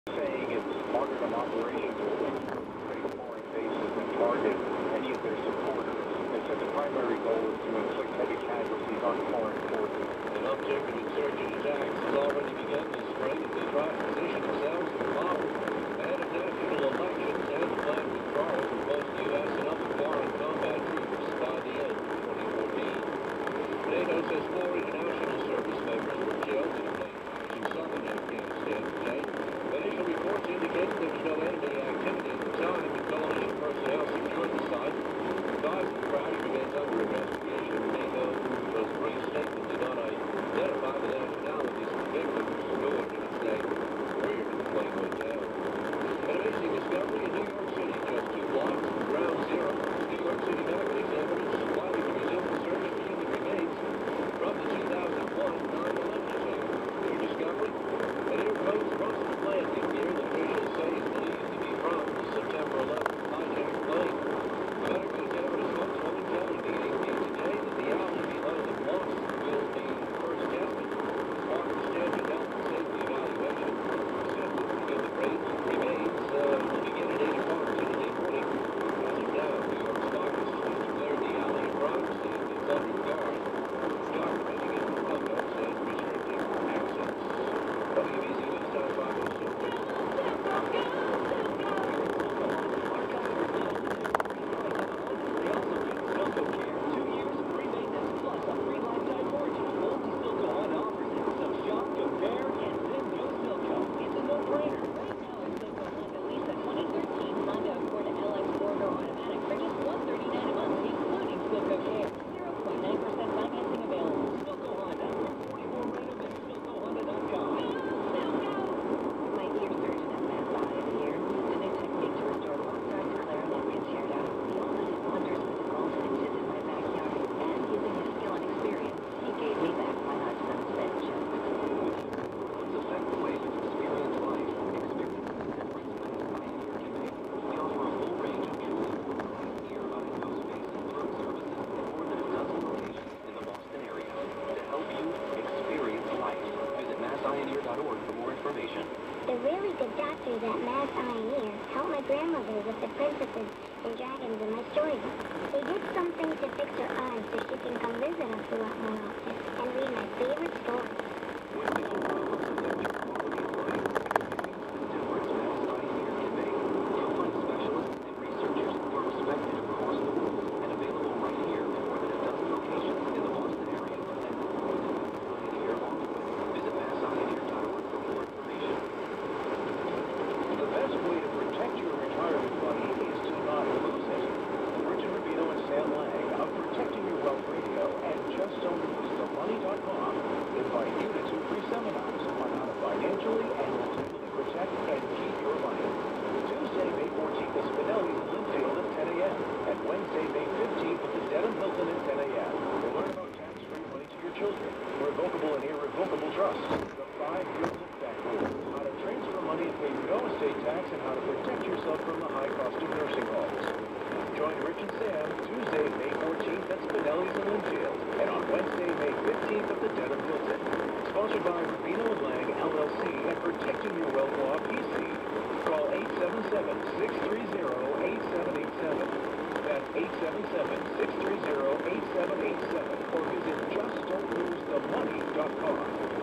saying its martyrdom operations will infiltrate foreign bases and target any of their supporters. They said the primary goal is to inflict heavy casualties on foreign forces. An uptick in insurgent attacks has already begun this spring as they try to position themselves as the model. Ahead of national elections and the planned withdrawal from both U.S. and other foreign combat troops by the end of 2014. NATO says 4 international service members were killed in a plane crash in southern Afghanistan today. Initial reports indicated there was no enemy activity at the time, and coalition personnel secured the site. The cause of the crash remains under investigation. NATO's brief statement did not identify the nationalities of the victims, nor did it say where the plane went down. An amazing discovery in New York City, just 2 blocks from ground zero. New York City medical examiners are planning to resume the search for human remains from the 2001 9/11 attack. Their discovery? An airplane's Brussels landing gear that officials say is believed to be from the September 11th hijacked plane. The medical examiner spokeswoman telling DAP today that the alley below the loss will be first tested as part of the standard health and safety evaluation. Samples to begin the remains will begin at 8 o'clock Tuesday morning. As of now, New York's doctors have declared the alley a crime scene that's under guard. Documenting it with photos and restricting access. WBZ News Time 506. The really good doctors at Mass Pioneer helped my grandmother with the princesses and dragons in my storybook. They did something to fix her eyes so she can come visit us a lot more often and read my favorite stories. Revocable and irrevocable trusts, the 5-year look-back rule, how to transfer money and pay no estate tax, and how to protect yourself from the high cost of nursing homes. Join Rich and Sam Tuesday, May 14th at Spinelli's in Linfield, and on Wednesday, May 15th at the Dedham Hilton. Sponsored by Rubino & Lang, LLC, and Protecting Your Wealth Law, PC. Call 877-630-8787. That's 877-630-8787, or visit justdon'tlosethemoney.com.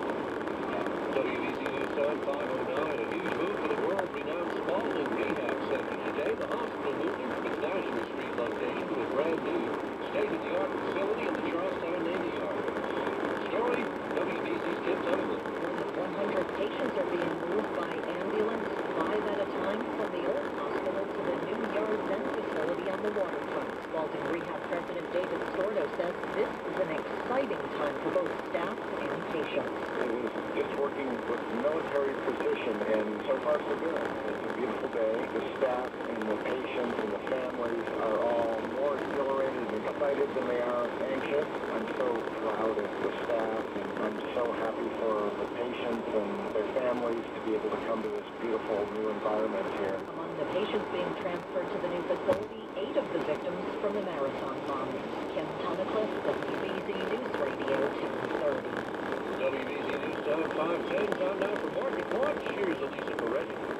WBZ News Time 509. A huge move for the world-renowned Spalding Rehab Center today. The hospital moving from its Nashua Street location to a brand-new state-of-the-art facility in the Charlestown Navy Yard. Story, WBZ's Kim Tunneman. More than 100 patients are being moved by ambulance, 5 at a time, from the old hospital to the new Yards End facility on the waterfront. Spalding Rehab President David Stordo says this is an exciting time for both staff and patients. Just working with military precision, and so far so good. It's a beautiful day. The staff and the patients and the families are all more exhilarated and excited than they are anxious. I'm so proud of the staff, and I'm so happy for the patients and their families to be able to come to this beautiful new environment here. Among the patients being transferred to the new facility, 8 of the victims from the Marathon bombings. Kim Tunneman, WBZ News Radio 1030. WBZ News Time 510. Time now for Market Watch. Here's Elisa Peretti.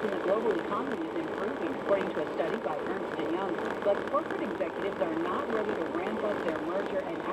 in the global economy is improving, according to a study by Ernst & Young. But corporate executives are not ready to ramp up their merger and